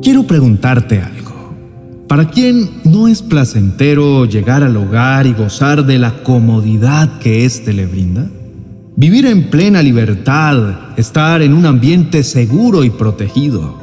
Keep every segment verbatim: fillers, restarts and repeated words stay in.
Quiero preguntarte algo. ¿Para quién no es placentero llegar al hogar y gozar de la comodidad que éste le brinda? Vivir en plena libertad, estar en un ambiente seguro y protegido,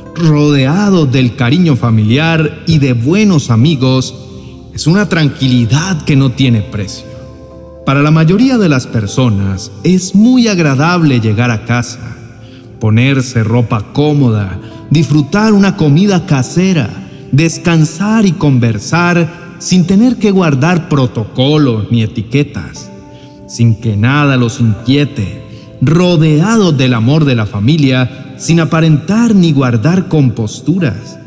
rodeado del cariño familiar y de buenos amigos, es una tranquilidad que no tiene precio. Para la mayoría de las personas es muy agradable llegar a casa, ponerse ropa cómoda, disfrutar una comida casera, descansar y conversar sin tener que guardar protocolos ni etiquetas, sin que nada los inquiete, rodeados del amor de la familia, sin aparentar ni guardar composturas.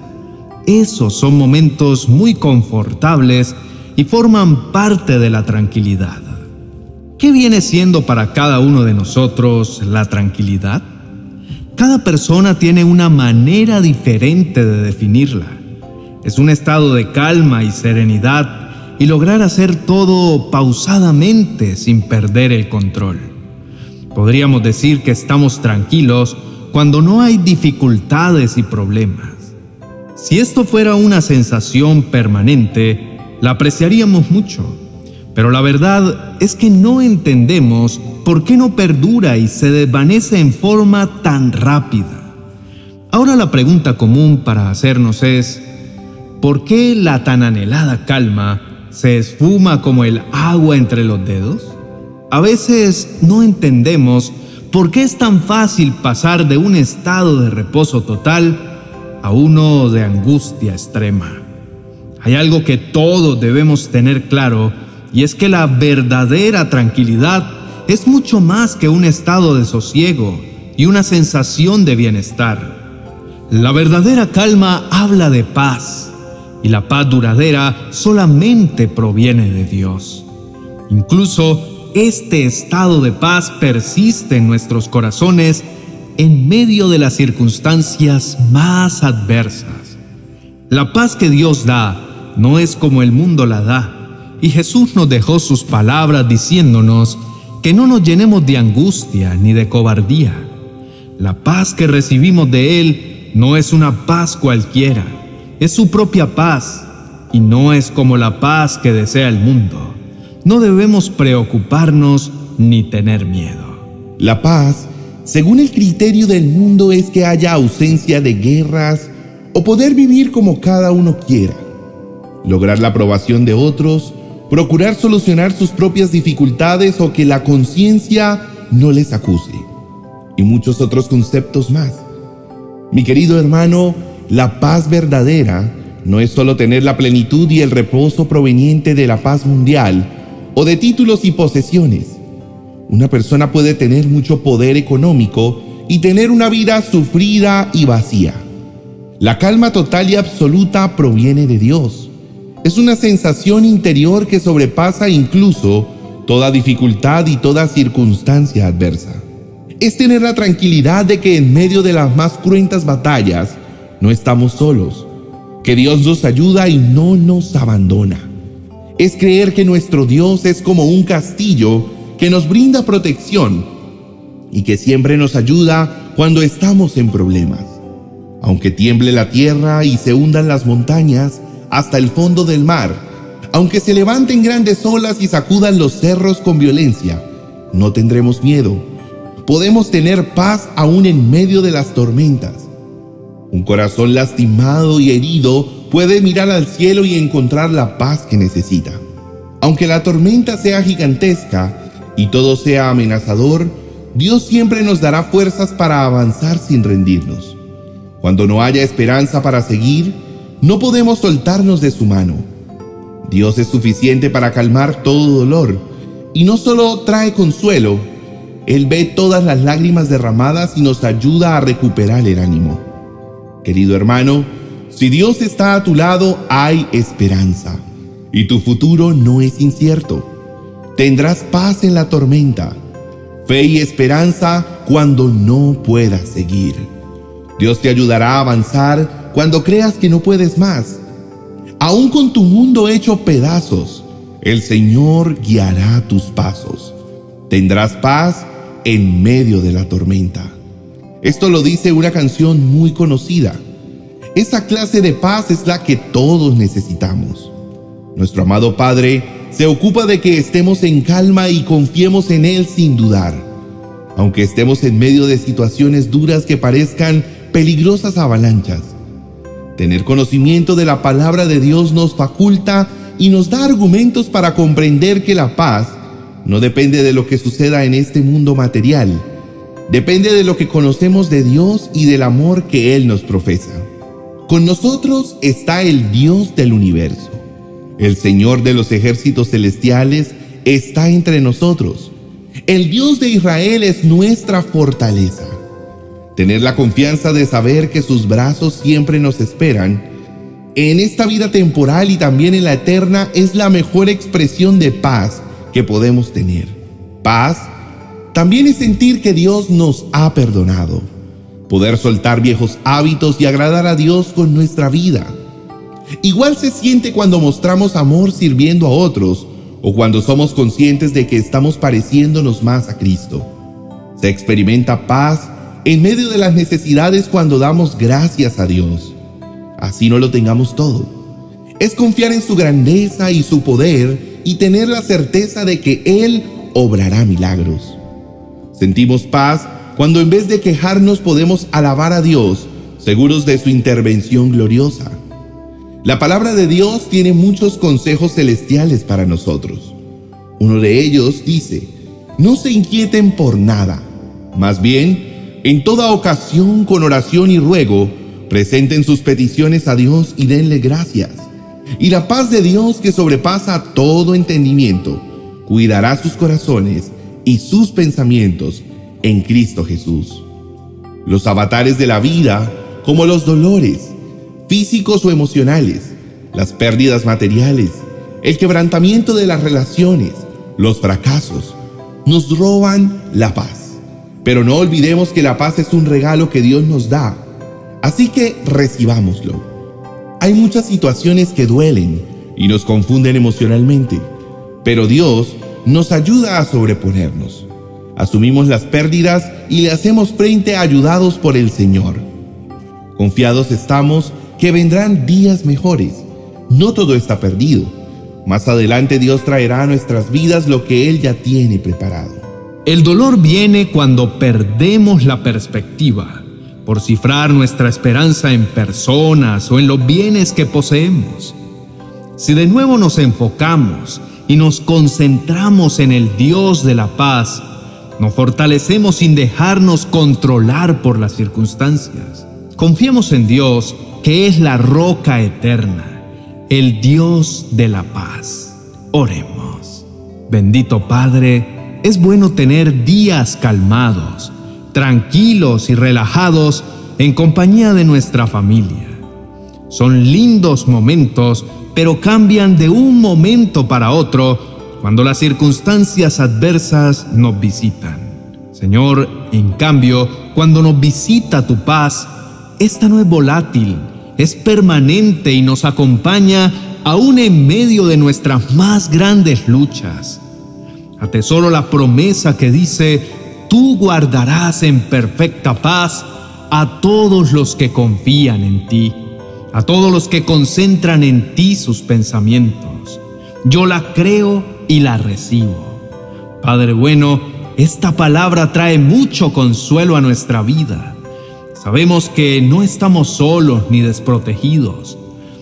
Esos son momentos muy confortables y forman parte de la tranquilidad. ¿Qué viene siendo para cada uno de nosotros la tranquilidad? Cada persona tiene una manera diferente de definirla. Es un estado de calma y serenidad y lograr hacer todo pausadamente sin perder el control. Podríamos decir que estamos tranquilos cuando no hay dificultades y problemas. Si esto fuera una sensación permanente, la apreciaríamos mucho. Pero la verdad es que no entendemos por qué no perdura y se desvanece en forma tan rápida. Ahora la pregunta común para hacernos es: ¿por qué la tan anhelada calma se esfuma como el agua entre los dedos? A veces no entendemos por qué es tan fácil pasar de un estado de reposo total a uno de angustia extrema. Hay algo que todos debemos tener claro, y es que la verdadera tranquilidad es mucho más que un estado de sosiego y una sensación de bienestar. La verdadera calma habla de paz, y la paz duradera solamente proviene de Dios. Incluso este estado de paz persiste en nuestros corazones en medio de las circunstancias más adversas. La paz que Dios da no es como el mundo la da, y Jesús nos dejó sus palabras diciéndonos que no nos llenemos de angustia ni de cobardía. La paz que recibimos de Él no es una paz cualquiera, es su propia paz, y no es como la paz que desea el mundo. No debemos preocuparnos ni tener miedo. La paz, según el criterio del mundo, es que haya ausencia de guerras o poder vivir como cada uno quiera, lograr la aprobación de otros, procurar solucionar sus propias dificultades o que la conciencia no les acuse, y muchos otros conceptos más. Mi querido hermano, la paz verdadera no es solo tener la plenitud y el reposo proveniente de la paz mundial o de títulos y posesiones. Una persona puede tener mucho poder económico y tener una vida sufrida y vacía. La calma total y absoluta proviene de Dios. Es una sensación interior que sobrepasa incluso toda dificultad y toda circunstancia adversa. Es tener la tranquilidad de que en medio de las más cruentas batallas no estamos solos, que Dios nos ayuda y no nos abandona. Es creer que nuestro Dios es como un castillo que nos brinda protección y que siempre nos ayuda cuando estamos en problemas. Aunque tiemble la tierra y se hundan las montañas hasta el fondo del mar, aunque se levanten grandes olas y sacudan los cerros con violencia, no tendremos miedo. Podemos tener paz aún en medio de las tormentas. Un corazón lastimado y herido puede mirar al cielo y encontrar la paz que necesita. Aunque la tormenta sea gigantesca y todo sea amenazador, Dios siempre nos dará fuerzas para avanzar sin rendirnos. Cuando no haya esperanza para seguir, no podemos soltarnos de su mano. Dios es suficiente para calmar todo dolor, y no solo trae consuelo, Él ve todas las lágrimas derramadas y nos ayuda a recuperar el ánimo. Querido hermano, si Dios está a tu lado, hay esperanza, y tu futuro no es incierto. Tendrás paz en la tormenta, fe y esperanza cuando no puedas seguir. Dios te ayudará a avanzar cuando creas que no puedes más. Aún con tu mundo hecho pedazos, el Señor guiará tus pasos. Tendrás paz en medio de la tormenta. Esto lo dice una canción muy conocida. Esa clase de paz es la que todos necesitamos. Nuestro amado Padre se ocupa de que estemos en calma y confiemos en Él sin dudar, aunque estemos en medio de situaciones duras que parezcan peligrosas avalanchas. Tener conocimiento de la palabra de Dios nos faculta y nos da argumentos para comprender que la paz no depende de lo que suceda en este mundo material, depende de lo que conocemos de Dios y del amor que Él nos profesa. Con nosotros está el Dios del universo. El Señor de los ejércitos celestiales está entre nosotros. El Dios de Israel es nuestra fortaleza. Tener la confianza de saber que sus brazos siempre nos esperan en esta vida temporal y también en la eterna es la mejor expresión de paz que podemos tener. Paz también es sentir que Dios nos ha perdonado, poder soltar viejos hábitos y agradar a Dios con nuestra vida. Igual se siente cuando mostramos amor sirviendo a otros o cuando somos conscientes de que estamos pareciéndonos más a Cristo. Se experimenta paz en medio de las necesidades cuando damos gracias a Dios. Así no lo tengamos todo. Es confiar en su grandeza y su poder y tener la certeza de que Él obrará milagros. Sentimos paz cuando en vez de quejarnos podemos alabar a Dios, seguros de su intervención gloriosa. La palabra de Dios tiene muchos consejos celestiales para nosotros. Uno de ellos dice: no se inquieten por nada, más bien, en toda ocasión, con oración y ruego, presenten sus peticiones a Dios y denle gracias. Y la paz de Dios, que sobrepasa todo entendimiento, cuidará sus corazones y sus pensamientos en Cristo Jesús. Los avatares de la vida, como los dolores físicos o emocionales, las pérdidas materiales, el quebrantamiento de las relaciones, los fracasos, nos roban la paz. Pero no olvidemos que la paz es un regalo que Dios nos da, así que recibámoslo. Hay muchas situaciones que duelen y nos confunden emocionalmente, pero Dios nos ayuda a sobreponernos. Asumimos las pérdidas y le hacemos frente ayudados por el Señor. Confiados estamos que vendrán días mejores. No todo está perdido. Más adelante Dios traerá a nuestras vidas lo que Él ya tiene preparado. El dolor viene cuando perdemos la perspectiva por cifrar nuestra esperanza en personas o en los bienes que poseemos. Si de nuevo nos enfocamos y nos concentramos en el Dios de la paz, nos fortalecemos sin dejarnos controlar por las circunstancias. Confiemos en Dios, que es la roca eterna, el Dios de la paz. Oremos. Bendito Padre, es bueno tener días calmados, tranquilos y relajados en compañía de nuestra familia. Son lindos momentos, pero cambian de un momento para otro cuando las circunstancias adversas nos visitan. Señor, en cambio, cuando nos visita tu paz, esta no es volátil, es permanente y nos acompaña aún en medio de nuestras más grandes luchas. Atesoro la promesa que dice: tú guardarás en perfecta paz a todos los que confían en ti, a todos los que concentran en ti sus pensamientos. Yo la creo y la recibo. Padre bueno, esta palabra trae mucho consuelo a nuestra vida. Sabemos que no estamos solos ni desprotegidos.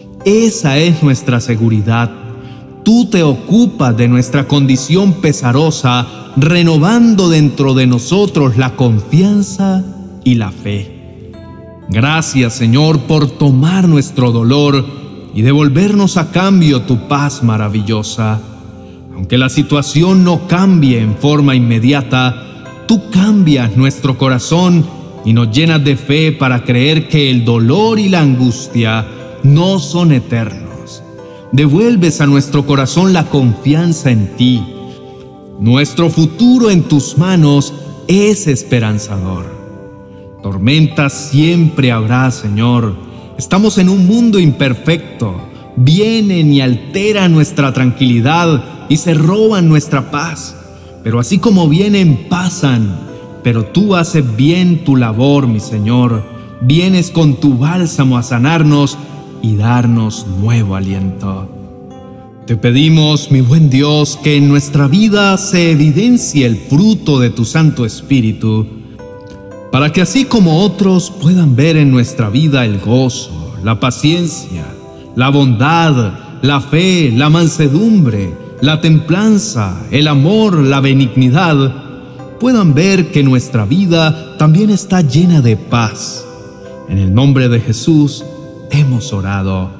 Esa es nuestra seguridad. Tú te ocupas de nuestra condición pesarosa, renovando dentro de nosotros la confianza y la fe. Gracias, Señor, por tomar nuestro dolor y devolvernos a cambio tu paz maravillosa. Aunque la situación no cambie en forma inmediata, tú cambias nuestro corazón y nos llenas de fe para creer que el dolor y la angustia no son eternos. Devuelves a nuestro corazón la confianza en ti. Nuestro futuro en tus manos es esperanzador. Tormentas siempre habrá, Señor. Estamos en un mundo imperfecto. Vienen y alteran nuestra tranquilidad y se roban nuestra paz. Pero así como vienen, pasan. Pero tú haces bien tu labor, mi Señor. vienes con tu bálsamo a sanarnos y darnos nuevo aliento. Te pedimos, mi buen Dios, que en nuestra vida se evidencie el fruto de tu Santo Espíritu, para que así como otros puedan ver en nuestra vida el gozo, la paciencia, la bondad, la fe, la mansedumbre, la templanza, el amor, la benignidad, puedan ver que nuestra vida también está llena de paz. En el nombre de Jesús hemos orado.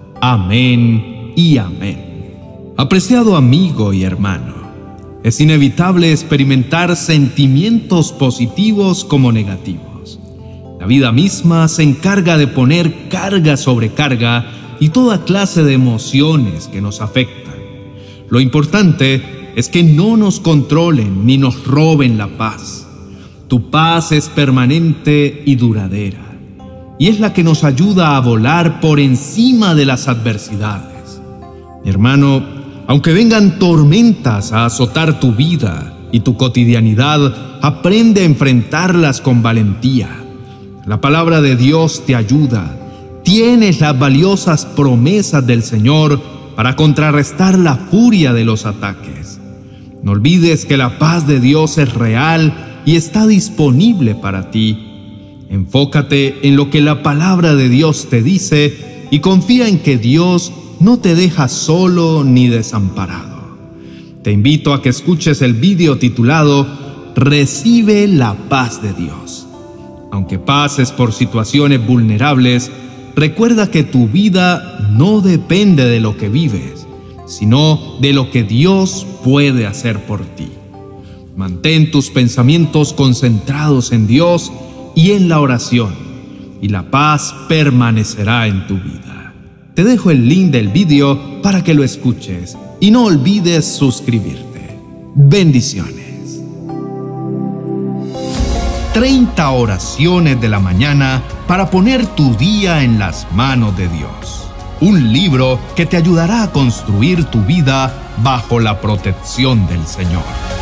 Amén y amén. Apreciado amigo y hermano, es inevitable experimentar sentimientos positivos como negativos. La vida misma se encarga de poner carga sobre carga y toda clase de emociones que nos afectan. Lo importante es que no nos controlen ni nos roben la paz. Tu paz es permanente y duradera, y es la que nos ayuda a volar por encima de las adversidades. Mi hermano, aunque vengan tormentas a azotar tu vida y tu cotidianidad, aprende a enfrentarlas con valentía. La palabra de Dios te ayuda. Tienes las valiosas promesas del Señor para contrarrestar la furia de los ataques. No olvides que la paz de Dios es real y está disponible para ti. Enfócate en lo que la palabra de Dios te dice y confía en que Dios no te deja solo ni desamparado. Te invito a que escuches el video titulado Recibe la paz de Dios. Aunque pases por situaciones vulnerables, recuerda que tu vida no depende de lo que vives, sino de lo que Dios puede hacer por ti. Mantén tus pensamientos concentrados en Dios y en la oración, y la paz permanecerá en tu vida. Te dejo el link del video para que lo escuches y no olvides suscribirte. Bendiciones. treinta oraciones de la mañana para poner tu día en las manos de Dios. Un libro que te ayudará a construir tu vida bajo la protección del Señor.